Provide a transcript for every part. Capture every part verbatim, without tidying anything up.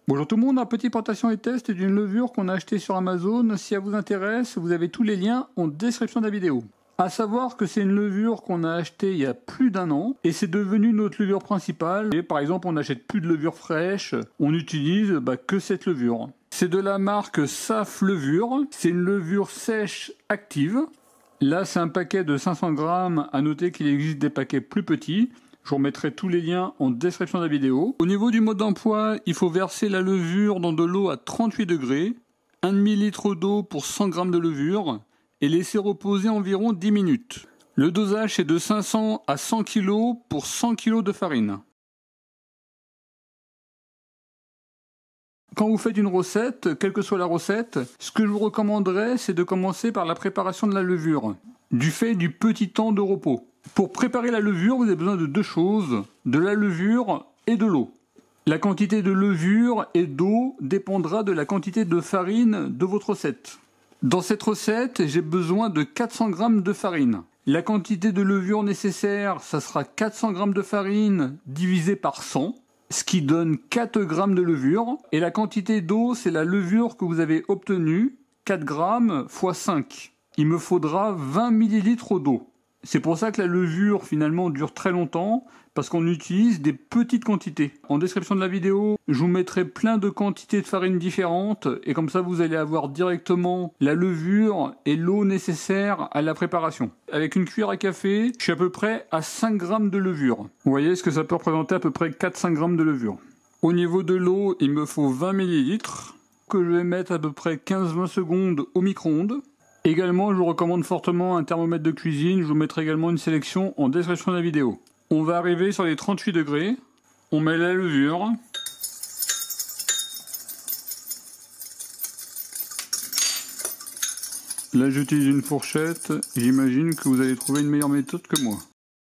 Bonjour tout le monde, un petit présentation et test d'une levure qu'on a achetée sur Amazon. Si elle vous intéresse, vous avez tous les liens en description de la vidéo. A savoir que c'est une levure qu'on a achetée il y a plus d'un an et c'est devenu notre levure principale. Et par exemple, on n'achète plus de levure fraîche, on n'utilise bah, que cette levure. C'est de la marque Saf Levure, c'est une levure sèche active. Là, c'est un paquet de cinq cents grammes, à noter qu'il existe des paquets plus petits. Je vous remettrai tous les liens en description de la vidéo. Au niveau du mode d'emploi, il faut verser la levure dans de l'eau à trente-huit degrés, un demi-litre d'eau pour cent grammes de levure, et laisser reposer environ dix minutes. Le dosage est de cinq cents à cent kilos pour cent kilos de farine. Quand vous faites une recette, quelle que soit la recette, ce que je vous recommanderais, c'est de commencer par la préparation de la levure, du fait du petit temps de repos. Pour préparer la levure, vous avez besoin de deux choses, de la levure et de l'eau. La quantité de levure et d'eau dépendra de la quantité de farine de votre recette. Dans cette recette, j'ai besoin de quatre cents grammes de farine. La quantité de levure nécessaire, ça sera quatre cents grammes de farine divisé par cent, ce qui donne quatre grammes de levure. Et la quantité d'eau, c'est la levure que vous avez obtenue, quatre grammes fois cinq. Il me faudra vingt millilitres d'eau. C'est pour ça que la levure finalement dure très longtemps, parce qu'on utilise des petites quantités. En description de la vidéo, je vous mettrai plein de quantités de farine différentes, et comme ça vous allez avoir directement la levure et l'eau nécessaires à la préparation. Avec une cuillère à café, je suis à peu près à cinq grammes de levure. Vous voyez ce que ça peut représenter, à peu près quatre à cinq grammes de levure. Au niveau de l'eau, il me faut vingt millilitres, que je vais mettre à peu près quinze à vingt secondes au micro-ondes. Également, je vous recommande fortement un thermomètre de cuisine. Je vous mettrai également une sélection en description de la vidéo. On va arriver sur les trente-huit degrés. On met la levure. Là, j'utilise une fourchette. J'imagine que vous allez trouver une meilleure méthode que moi.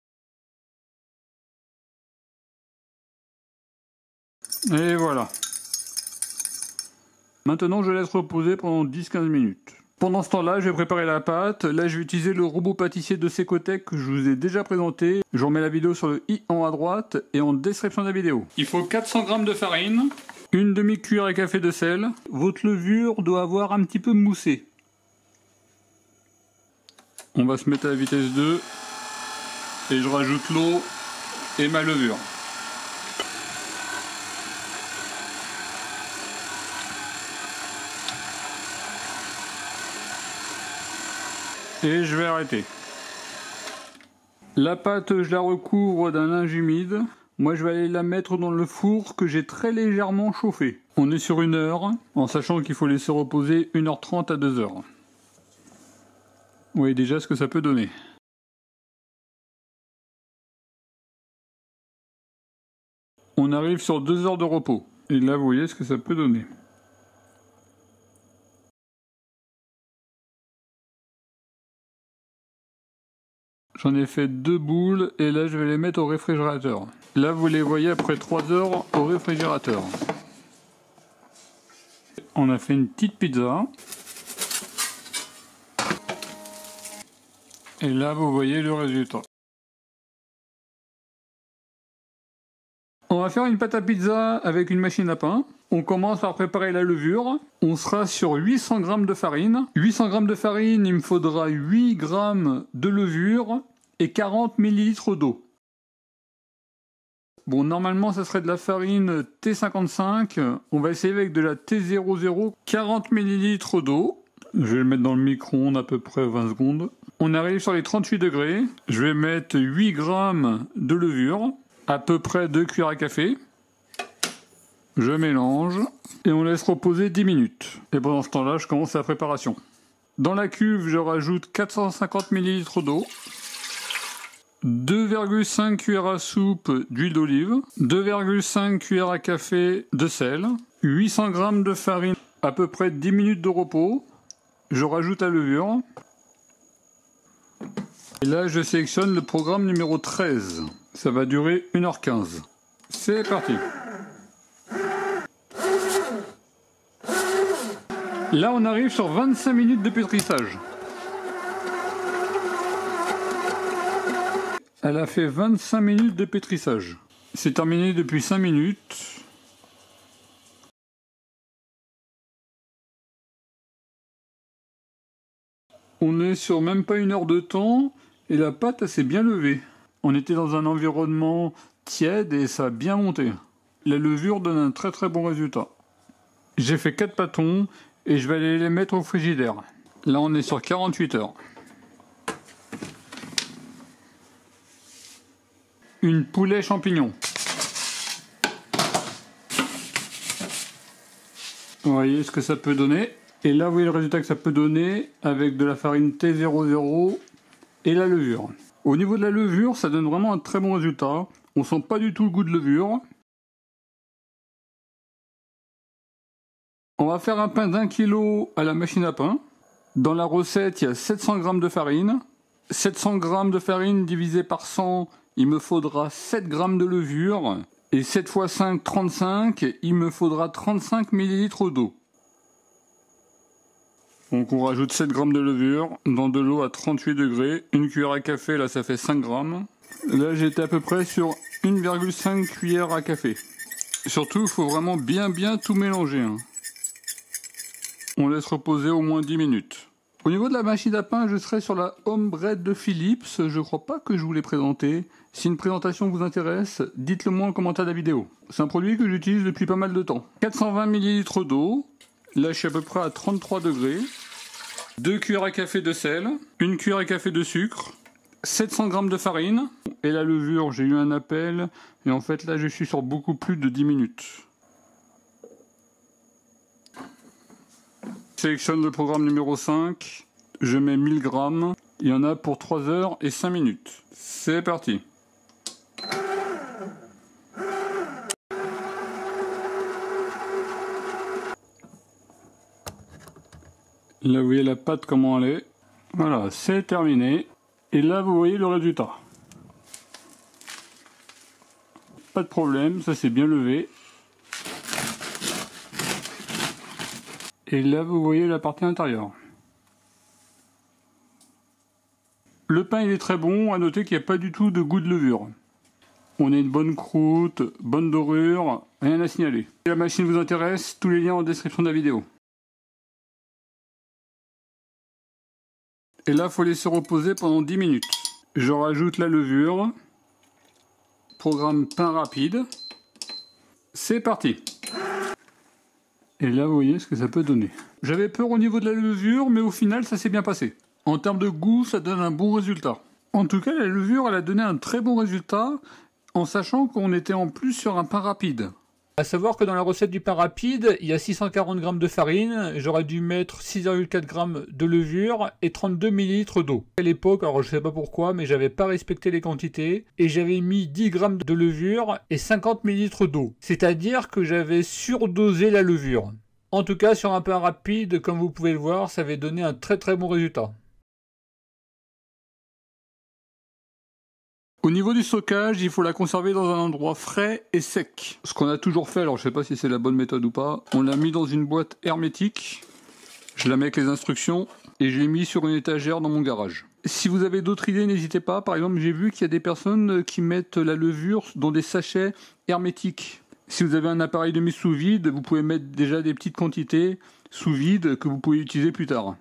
Et voilà. Maintenant, je laisse reposer pendant dix à quinze minutes. Pendant ce temps-là, je vais préparer la pâte. Là, je vais utiliser le robot pâtissier de Secotec que je vous ai déjà présenté. Je vous remets la vidéo sur le i en haut à droite et en description de la vidéo. Il faut quatre cents grammes de farine, une demi-cuillère à café de sel. Votre levure doit avoir un petit peu moussé. On va se mettre à la vitesse deux et je rajoute l'eau et ma levure. Et je vais arrêter. La pâte, je la recouvre d'un linge humide. Moi, je vais aller la mettre dans le four que j'ai très légèrement chauffé. On est sur une heure, en sachant qu'il faut laisser reposer une heure trente à deux heures. Vous voyez déjà ce que ça peut donner. On arrive sur deux heures de repos. Et là, vous voyez ce que ça peut donner. J'en ai fait deux boules et là je vais les mettre au réfrigérateur. Là vous les voyez après trois heures au réfrigérateur. On a fait une petite pizza. Et là vous voyez le résultat. On va faire une pâte à pizza avec une machine à pain. On commence par préparer la levure. On sera sur huit cents grammes de farine. huit cents grammes de farine, il me faudra huit grammes de levure et quarante millilitres d'eau. Bon, normalement, ça serait de la farine T cinquante-cinq. On va essayer avec de la T zéro zéro, quarante millilitres d'eau. Je vais le mettre dans le micro-ondes à peu près vingt secondes. On arrive sur les trente-huit degrés. Je vais mettre huit grammes de levure, à peu près deux cuillères à café. Je mélange et on laisse reposer dix minutes. Et pendant ce temps-là, je commence la préparation. Dans la cuve, je rajoute quatre cent cinquante millilitres d'eau, deux virgule cinq cuillères à soupe d'huile d'olive, deux virgule cinq cuillères à café de sel, huit cents grammes de farine, à peu près dix minutes de repos. Je rajoute la levure. Et là, je sélectionne le programme numéro treize. Ça va durer une heure quinze. C'est parti. Là, on arrive sur vingt-cinq minutes de pétrissage. Elle a fait vingt-cinq minutes de pétrissage. C'est terminé depuis cinq minutes. On est sur même pas une heure de temps et la pâte elle s'est bien levée. On était dans un environnement tiède et ça a bien monté. La levure donne un très très bon résultat. J'ai fait quatre pâtons et je vais aller les mettre au frigidaire. Là on est sur quarante-huit heures. Une poulet champignon. Vous voyez ce que ça peut donner. Et là, vous voyez le résultat que ça peut donner avec de la farine T zéro zéro et la levure. Au niveau de la levure, ça donne vraiment un très bon résultat. On sent pas du tout le goût de levure. On va faire un pain d'un kilo à la machine à pain. Dans la recette, il y a sept cents grammes de farine. sept cents grammes de farine divisé par cent, il me faudra sept grammes de levure. Et sept fois cinq, trente-cinq, il me faudra trente-cinq millilitres d'eau. Donc on rajoute sept grammes de levure dans de l'eau à trente-huit degrés. Une cuillère à café, là ça fait cinq grammes. Là j'étais à peu près sur une virgule cinq cuillères à café. Surtout, il faut vraiment bien bien tout mélanger. Hein. On laisse reposer au moins dix minutes. Au niveau de la machine à pain, je serai sur la Home Bread de Philips. Je crois pas que je vous l'ai présenté. Si une présentation vous intéresse, dites-le moi en commentaire de la vidéo. C'est un produit que j'utilise depuis pas mal de temps. quatre cent vingt millilitres d'eau. Là, je suis à peu près à trente-trois degrés. deux cuillères à café de sel. une cuillère à café de sucre. sept cents grammes de farine. Et la levure, j'ai eu un appel. Et en fait, là, je suis sur beaucoup plus de dix minutes. Je sélectionne le programme numéro cinq. Je mets mille grammes. Il y en a pour trois heures et cinq minutes. C'est parti. Là, vous voyez la pâte comment elle est. Voilà, c'est terminé. Et là, vous voyez le résultat. Pas de problème, ça s'est bien levé. Et là, vous voyez la partie intérieure. Le pain, il est très bon. À noter qu'il n'y a pas du tout de goût de levure. On a une bonne croûte, bonne dorure, rien à signaler. Si la machine vous intéresse, tous les liens en description de la vidéo. Et là, il faut laisser reposer pendant dix minutes. Je rajoute la levure. Programme pain rapide. C'est parti. Et là, vous voyez ce que ça peut donner. J'avais peur au niveau de la levure, mais au final, ça s'est bien passé. En termes de goût, ça donne un bon résultat. En tout cas, la levure, elle a donné un très bon résultat, en sachant qu'on était en plus sur un pain rapide. A savoir que dans la recette du pain rapide, il y a six cent quarante grammes de farine, j'aurais dû mettre six virgule quatre grammes de levure et trente-deux millilitres d'eau. À l'époque, alors je sais pas pourquoi, mais j'avais pas respecté les quantités et j'avais mis dix grammes de levure et cinquante millilitres d'eau. C'est-à-dire que j'avais surdosé la levure. En tout cas, sur un pain rapide, comme vous pouvez le voir, ça avait donné un très très bon résultat. Au niveau du stockage, il faut la conserver dans un endroit frais et sec. Ce qu'on a toujours fait, alors je sais pas si c'est la bonne méthode ou pas, on l'a mis dans une boîte hermétique, je la mets avec les instructions, et je l'ai mis sur une étagère dans mon garage. Si vous avez d'autres idées, n'hésitez pas. Par exemple, j'ai vu qu'il y a des personnes qui mettent la levure dans des sachets hermétiques. Si vous avez un appareil de mise sous vide, vous pouvez mettre déjà des petites quantités sous vide que vous pouvez utiliser plus tard.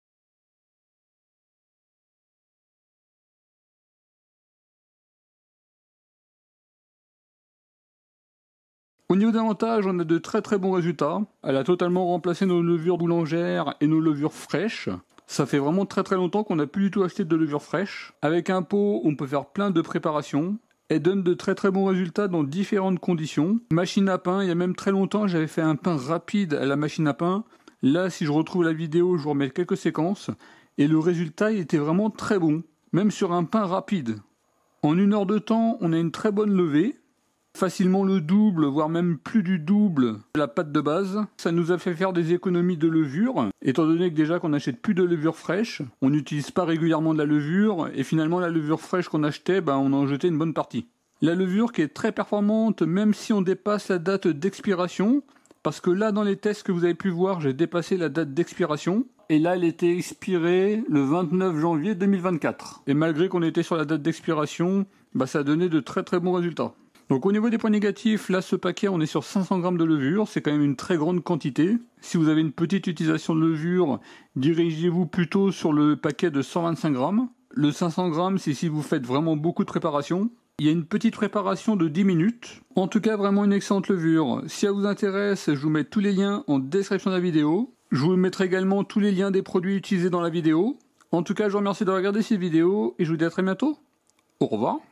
Au niveau d'avantage, on a de très très bons résultats. Elle a totalement remplacé nos levures boulangères et nos levures fraîches. Ça fait vraiment très très longtemps qu'on n'a plus du tout acheté de levure fraîche. Avec un pot, on peut faire plein de préparations. Elle donne de très très bons résultats dans différentes conditions. Machine à pain, il y a même très longtemps, j'avais fait un pain rapide à la machine à pain. Là, si je retrouve la vidéo, je vous remets quelques séquences. Et le résultat, il était vraiment très bon. Même sur un pain rapide. En une heure de temps, on a une très bonne levée. Facilement le double, voire même plus du double de la pâte de base. Ça nous a fait faire des économies de levure, étant donné que déjà qu'on n'achète plus de levure fraîche, on n'utilise pas régulièrement de la levure, et finalement la levure fraîche qu'on achetait, ben, on en jetait une bonne partie. La levure qui est très performante, même si on dépasse la date d'expiration, parce que là dans les tests que vous avez pu voir, j'ai dépassé la date d'expiration, et là elle était expirée le vingt-neuf janvier deux mille vingt-quatre. Et malgré qu'on était sur la date d'expiration, ben, ça a donné de très très bons résultats. Donc au niveau des points négatifs, là ce paquet on est sur cinq cents grammes de levure, c'est quand même une très grande quantité. Si vous avez une petite utilisation de levure, dirigez-vous plutôt sur le paquet de cent vingt-cinq grammes. Le cinq cents grammes, c'est si vous faites vraiment beaucoup de préparation. Il y a une petite préparation de dix minutes. En tout cas, vraiment une excellente levure. Si elle vous intéresse, je vous mets tous les liens en description de la vidéo. Je vous mettrai également tous les liens des produits utilisés dans la vidéo. En tout cas, je vous remercie de regarder cette vidéo et je vous dis à très bientôt. Au revoir.